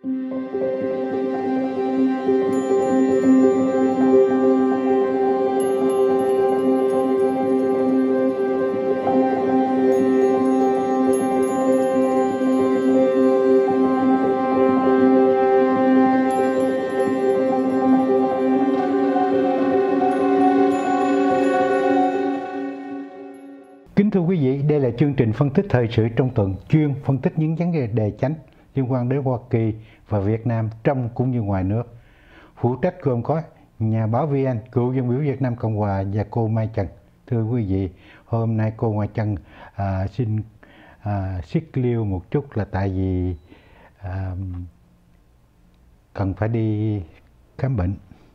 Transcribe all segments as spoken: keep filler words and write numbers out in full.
Kính thưa quý vị, đây là chương trình phân tích thời sự trong tuần, chuyên phân tích những vấn đề chánh liên quan đến Hoa Kỳ và Việt Nam trong cũng như ngoài nước. Phụ trách gồm có nhà báo vê en, cựu dân biểu Việt Nam Cộng Hòa và cô Mai Trần. Thưa quý vị, hôm nay cô Mai Trần à, xin à, siết liêu một chút là tại vì à, cần phải đi khám bệnh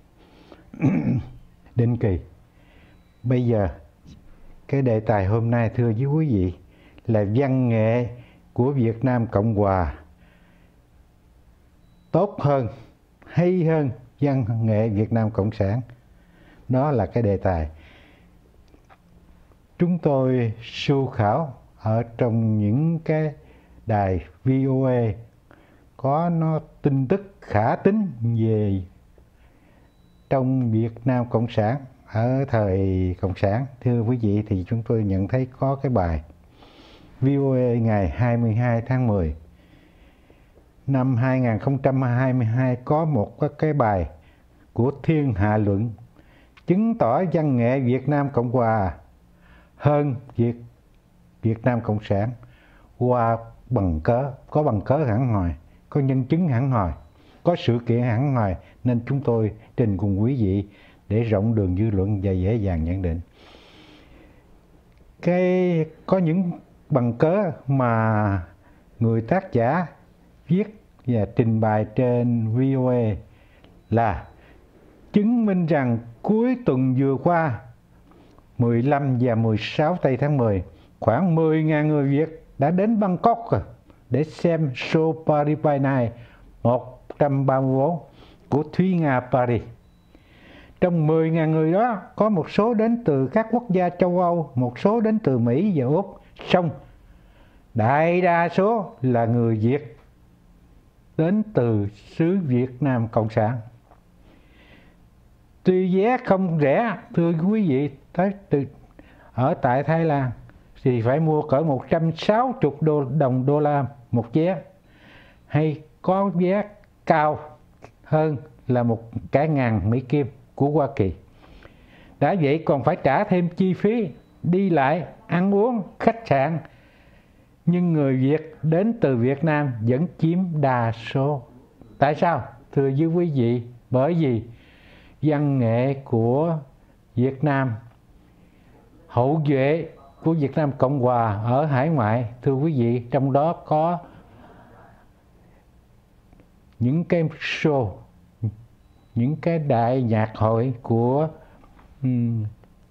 định kỳ. Bây giờ cái đề tài hôm nay thưa với quý vị là văn nghệ của Việt Nam Cộng Hòa tốt hơn, hay hơn văn nghệ Việt Nam Cộng sản. Đó là cái đề tài. Chúng tôi sưu khảo ở trong những cái đài vê o a có nó tin tức khả tín về trong Việt Nam Cộng sản ở thời Cộng sản. Thưa quý vị, thì chúng tôi nhận thấy có cái bài vê o a ngày hai mươi hai tháng mười năm hai nghìn không trăm hai mươi hai có một cái bài của Thiên Hạ Luận chứng tỏ văn nghệ Việt Nam Cộng Hòa hơn Việt Việt Nam Cộng sản qua bằng cớ, có bằng cớ hẳn hoi, có nhân chứng hẳn hoi, có sự kiện hẳn hoi, nên chúng tôi trình cùng quý vị để rộng đường dư luận và dễ dàng nhận định. Cái có những bằng cớ mà người tác giả viết và trình bày trên vê o a là chứng minh rằng cuối tuần vừa qua mười lăm và mười sáu tây tháng mười khoảng mười nghìn người Việt đã đến Bangkok để xem show Paris by Night một trăm ba mươi bốn của Thúy Nga Paris. Trong mười nghìn người đó có một số đến từ các quốc gia châu Âu, một số đến từ Mỹ và Úc, song đại đa số là người Việt đến từ xứ Việt Nam Cộng sản. Tuy vé không rẻ, thưa quý vị, tới từ ở tại Thái Lan thì phải mua cỡ một trăm sáu mươi đô, đồng đô la một vé, hay có vé cao hơn là một cả ngàn Mỹ Kim của Hoa Kỳ. Đã vậy còn phải trả thêm chi phí đi lại, ăn uống, khách sạn. Nhưng người Việt đến từ Việt Nam vẫn chiếm đa số. Tại sao? Thưa với quý vị, bởi vì văn nghệ của Việt Nam, hậu duệ của Việt Nam Cộng Hòa ở hải ngoại, thưa quý vị, trong đó có những cái show, những cái đại nhạc hội của um,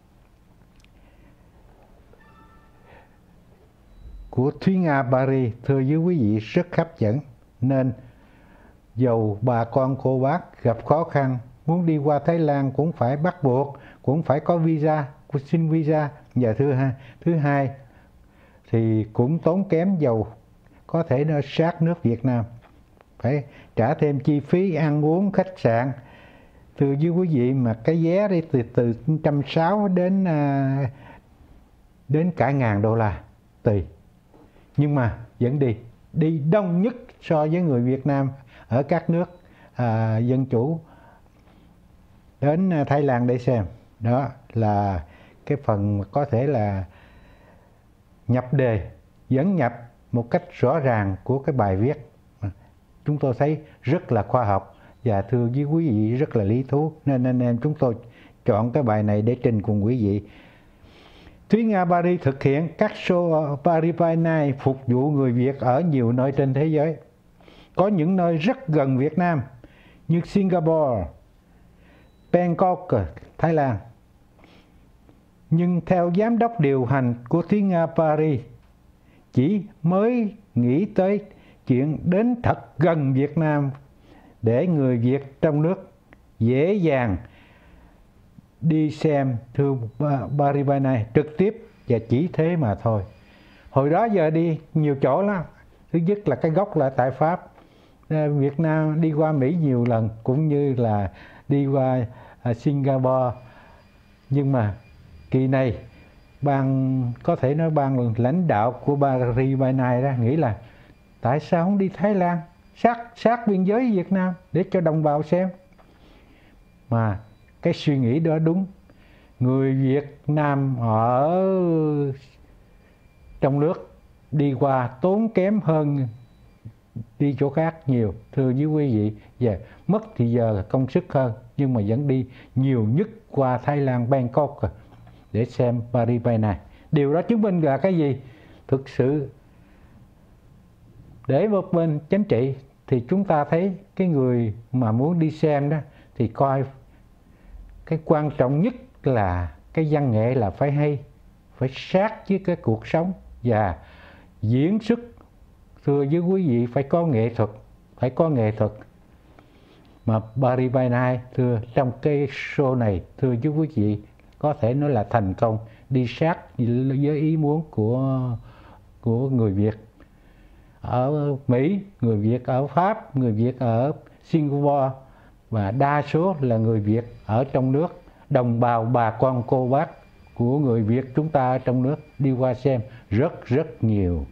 của Thúy Nga Paris, thưa với quý vị, rất hấp dẫn. Nên dầu bà con cô bác gặp khó khăn muốn đi qua Thái Lan cũng phải bắt buộc, cũng phải có visa, xin visa. Và thứ hai, thứ hai thì cũng tốn kém, dầu có thể nó sát nước Việt Nam, phải trả thêm chi phí ăn uống, khách sạn. Thưa với quý vị, mà cái vé đi từ từ một trăm sáu mươi đến đến cả ngàn đô la tùy, nhưng mà vẫn đi đi đông nhất so với người Việt Nam ở các nước à, dân chủ đến Thái Lan để xem. Đó là cái phần có thể là nhập đề, dẫn nhập một cách rõ ràng của cái bài viết. Chúng tôi thấy rất là khoa học và thưa với quý vị rất là lý thú, nên anh em chúng tôi chọn cái bài này để trình cùng quý vị. Thúy Nga Paris thực hiện các show Paris by Night phục vụ người Việt ở nhiều nơi trên thế giới. Có những nơi rất gần Việt Nam như Singapore, Bangkok, Thái Lan. Nhưng theo giám đốc điều hành của Thúy Nga Paris, chỉ mới nghĩ tới chuyện đến thật gần Việt Nam để người Việt trong nước dễ dàng đi xem thưa Paris by Night trực tiếp, và chỉ thế mà thôi. Hồi đó giờ đi nhiều chỗ lắm. Thứ nhất là cái gốc là tại Pháp, Việt Nam đi qua Mỹ nhiều lần, cũng như là đi qua Singapore. Nhưng mà kỳ này ban có thể nói ban lãnh đạo của Barry Banai đó nghĩ là tại sao không đi Thái Lan sát sát biên giới Việt Nam để cho đồng bào xem. Mà cái suy nghĩ đó đúng. Người Việt Nam ở trong nước đi qua tốn kém hơn đi chỗ khác nhiều, thưa với quý vị, và mất thì giờ công sức hơn, nhưng mà vẫn đi nhiều nhất qua Thái Lan, Bangkok để xem Barry Banai. Điều đó chứng minh là cái gì? Thực sự để một bên chính trị thì chúng ta thấy cái người mà muốn đi xem đó thì coi cái quan trọng nhất là cái văn nghệ là phải hay, phải sát với cái cuộc sống và diễn xuất. Thưa với quý vị, phải có nghệ thuật, phải có nghệ thuật. Mà Barry Banai thưa trong cái show này, thưa với quý vị, có thể nói là thành công, đi sát với ý muốn của của người Việt ở Mỹ, người Việt ở Pháp, người Việt ở Singapore, và đa số là người Việt ở trong nước, đồng bào bà con cô bác của người Việt chúng ta ở trong nước đi qua xem rất rất nhiều.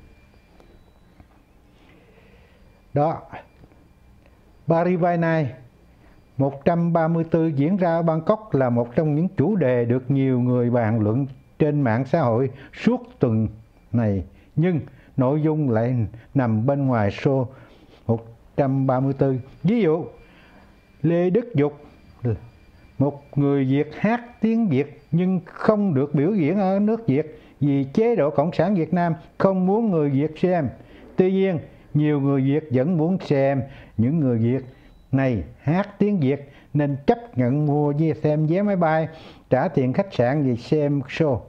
Đó, Barry Banai một trăm ba mươi tư diễn ra ở Bangkok là một trong những chủ đề được nhiều người bàn luận trên mạng xã hội suốt tuần này, nhưng nội dung lại nằm bên ngoài show một trăm ba mươi tư. Ví dụ, Lê Đức Dục, một người Việt hát tiếng Việt nhưng không được biểu diễn ở nước Việt vì chế độ Cộng sản Việt Nam không muốn người Việt xem. Tuy nhiên, nhiều người Việt vẫn muốn xem những người Việt này hát tiếng Việt nên chấp nhận mua vé xem vé máy bay, trả tiền khách sạn vì xem show.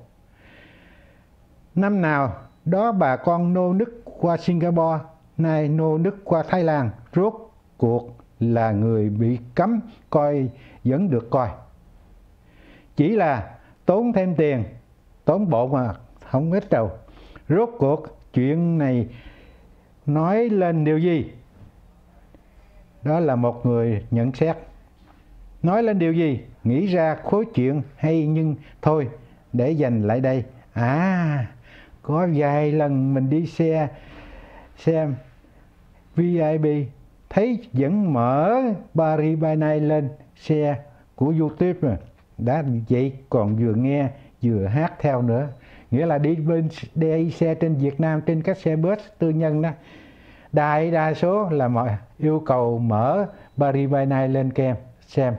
Năm nào đó bà con nô nức qua Singapore, nay nô nức qua Thái Lan, rốt cuộc là người bị cấm coi vẫn được coi. Chỉ là tốn thêm tiền, tốn bộ mà không ít đâu. Rốt cuộc chuyện này nói lên điều gì? Đó là một người nhận xét. Nói lên điều gì? Nghĩ ra khối chuyện hay nhưng thôi, để dành lại đây. À, có vài lần mình đi xe xem vê i pê, thấy vẫn mở Barry Banai lên xe của YouTube rồi. Đã vậy còn vừa nghe vừa hát theo nữa. Nghĩa là đi bên đi xe trên Việt Nam, trên các xe bus tư nhân đó, đại đa số là mọi yêu cầu mở Barry Banai lên kem xem.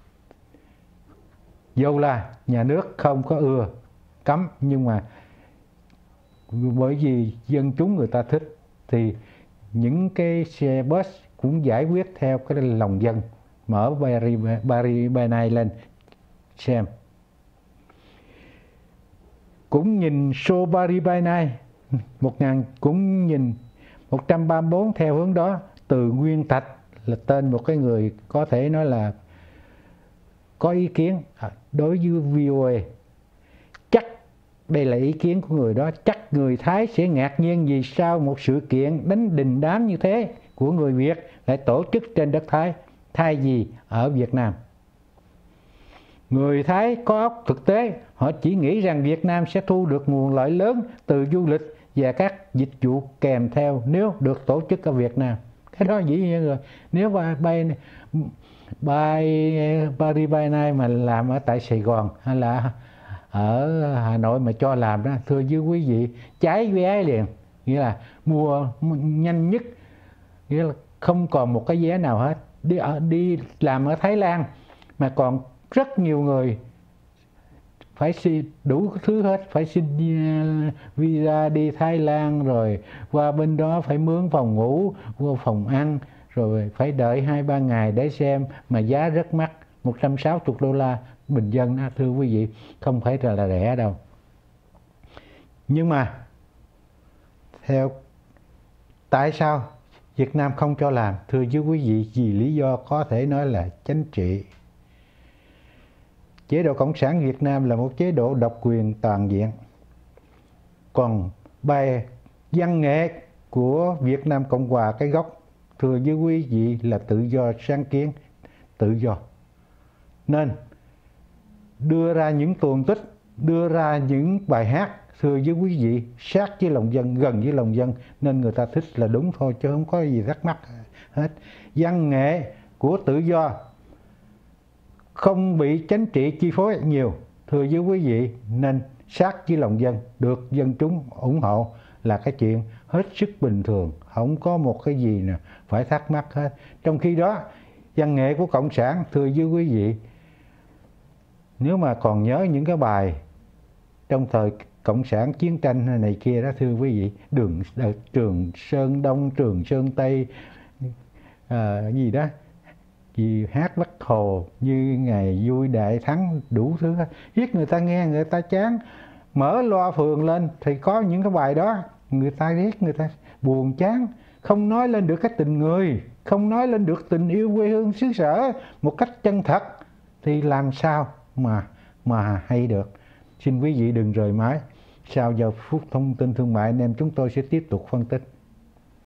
Dù là nhà nước không có ưa cấm, nhưng mà bởi vì dân chúng người ta thích thì những cái xe bus cũng giải quyết theo cái lòng dân, mở Barry, Barry Banai lên xem. Cũng nhìn show Barry Banai một ngàn cũng nhìn một trăm ba mươi bốn theo hướng đó. Từ Nguyên Thạch là tên một cái người có thể nói là có ý kiến đối với vê o a. Chắc đây là ý kiến của người đó. Chắc người Thái sẽ ngạc nhiên vì sao một sự kiện đánh đình đám như thế của người Việt lại tổ chức trên đất Thái thay vì ở Việt Nam. Người Thái có óc thực tế, họ chỉ nghĩ rằng Việt Nam sẽ thu được nguồn lợi lớn từ du lịch và các dịch vụ kèm theo nếu được tổ chức ở Việt Nam. Cái đó dĩ nhiên rồi. Nếu bay bay Barry Banai mà làm ở tại Sài Gòn hay là ở Hà Nội mà cho làm đó, thưa với quý vị, cháy vé liền. Nghĩa là mua nhanh nhất, nghĩa là không còn một cái vé nào hết. Đi ở đi làm ở Thái Lan mà còn rất nhiều người phải xin đủ thứ hết, phải xin visa đi Thái Lan, rồi qua bên đó phải mướn phòng ngủ, mua phòng ăn, rồi phải đợi hai ba ngày để xem, mà giá rất mắc, một trăm sáu mươi đô la bình dân đó, thưa quý vị, không phải là rẻ đâu. Nhưng mà theo tại sao Việt Nam không cho làm? Thưa với quý vị, vì lý do có thể nói là chính trị. Chế độ Cộng sản Việt Nam là một chế độ độc quyền toàn diện. Còn bài văn nghệ của Việt Nam Cộng Hòa cái gốc thưa với quý vị, là tự do sáng kiến, tự do. Nên đưa ra những tuồng tích, đưa ra những bài hát, thưa với quý vị, sát với lòng dân, gần với lòng dân, nên người ta thích là đúng thôi, chứ không có gì thắc mắc hết. Văn nghệ của tự do, không bị chính trị chi phối nhiều, thưa với quý vị, nên sát với lòng dân, được dân chúng ủng hộ là cái chuyện hết sức bình thường, không có một cái gì nè phải thắc mắc hết. Trong khi đó, văn nghệ của Cộng sản, thưa với quý vị, nếu mà còn nhớ những cái bài trong thời Cộng sản chiến tranh này kia đó, thưa quý vị, đường Trường Sơn Đông, Trường Sơn Tây, à, gì đó, gì hát Bắc Hồ như ngày vui đại thắng, đủ thứ, viết người ta nghe người ta chán. Mở loa phường lên thì có những cái bài đó, người ta viết người ta buồn chán, không nói lên được cái tình người, không nói lên được tình yêu quê hương xứ sở một cách chân thật, thì làm sao mà mà hay được. Xin quý vị đừng rời mãi. Sau giờ phút thông tin thương mại, anh em chúng tôi sẽ tiếp tục phân tích.